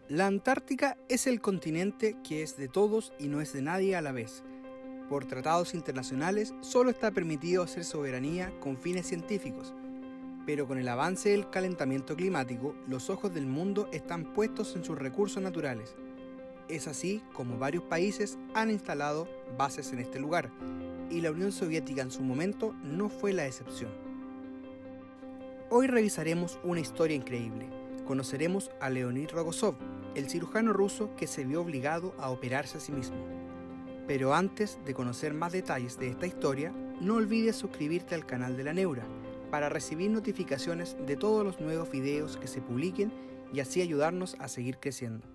La Antártica es el continente que es de todos y no es de nadie a la vez. Por tratados internacionales solo está permitido hacer soberanía con fines científicos, pero con el avance del calentamiento climático, los ojos del mundo están puestos en sus recursos naturales. Es así como varios países han instalado bases en este lugar, y la Unión Soviética en su momento no fue la excepción. Hoy revisaremos una historia increíble. Conoceremos a Leonid Rogozov, el cirujano ruso que se vio obligado a operarse a sí mismo. Pero antes de conocer más detalles de esta historia, no olvides suscribirte al canal de La Neura para recibir notificaciones de todos los nuevos videos que se publiquen y así ayudarnos a seguir creciendo.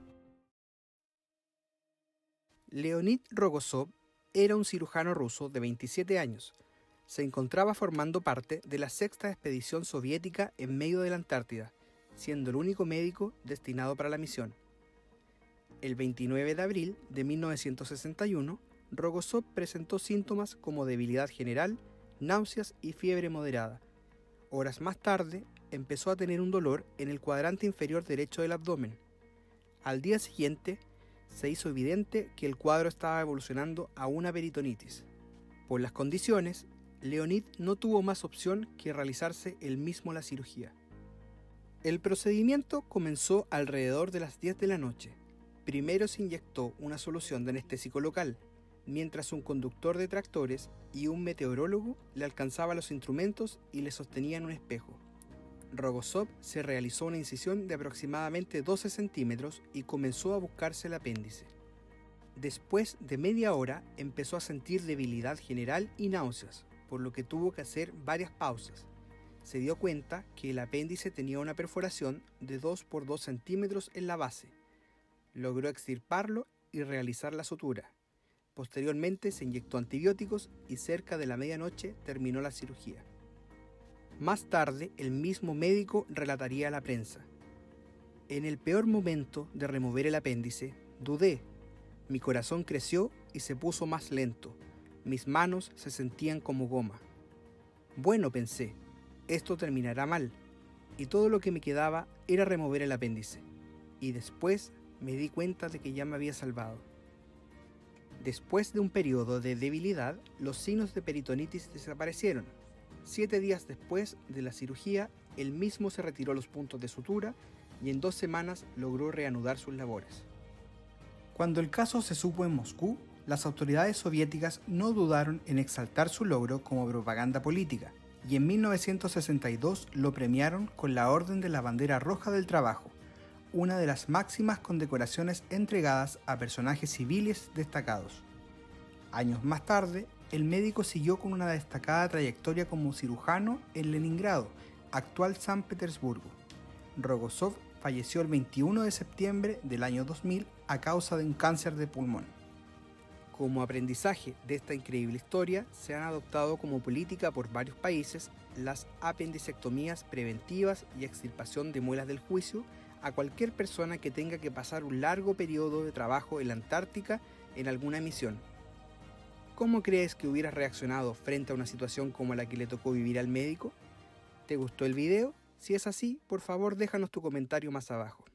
Leonid Rogozov era un cirujano ruso de 27 años. Se encontraba formando parte de la sexta expedición soviética en medio de la Antártida, siendo el único médico destinado para la misión. El 29 de abril de 1961, Rogozov presentó síntomas como debilidad general, náuseas y fiebre moderada. Horas más tarde, empezó a tener un dolor en el cuadrante inferior derecho del abdomen. Al día siguiente, se hizo evidente que el cuadro estaba evolucionando a una peritonitis. Por las condiciones, Leonid no tuvo más opción que realizarse él mismo la cirugía. El procedimiento comenzó alrededor de las 10 de la noche. Primero se inyectó una solución de anestésico local, mientras un conductor de tractores y un meteorólogo le alcanzaban los instrumentos y le sostenían un espejo. Rogozov se realizó una incisión de aproximadamente 12 centímetros y comenzó a buscarse el apéndice. Después de media hora empezó a sentir debilidad general y náuseas, por lo que tuvo que hacer varias pausas. Se dio cuenta que el apéndice tenía una perforación de 2 por 2 centímetros en la base. Logró extirparlo y realizar la sutura. Posteriormente se inyectó antibióticos y cerca de la medianoche terminó la cirugía. Más tarde, el mismo médico relataría a la prensa: en el peor momento de remover el apéndice, dudé. Mi corazón creció y se puso más lento. Mis manos se sentían como goma. Bueno, pensé, esto terminará mal, y todo lo que me quedaba era remover el apéndice. Y después me di cuenta de que ya me había salvado. Después de un periodo de debilidad, los signos de peritonitis desaparecieron. 7 días después de la cirugía, él mismo se retiró los puntos de sutura y en 2 semanas logró reanudar sus labores. Cuando el caso se supo en Moscú, las autoridades soviéticas no dudaron en exaltar su logro como propaganda política, y en 1962 lo premiaron con la Orden de la Bandera Roja del Trabajo, una de las máximas condecoraciones entregadas a personajes civiles destacados. Años más tarde, el médico siguió con una destacada trayectoria como cirujano en Leningrado, actual San Petersburgo. Rogozov falleció el 21 de septiembre del año 2000 a causa de un cáncer de pulmón. Como aprendizaje de esta increíble historia, se han adoptado como política por varios países las apendicectomías preventivas y extirpación de muelas del juicio a cualquier persona que tenga que pasar un largo periodo de trabajo en la Antártica en alguna misión. ¿Cómo crees que hubieras reaccionado frente a una situación como la que le tocó vivir al médico? ¿Te gustó el video? Si es así, por favor déjanos tu comentario más abajo.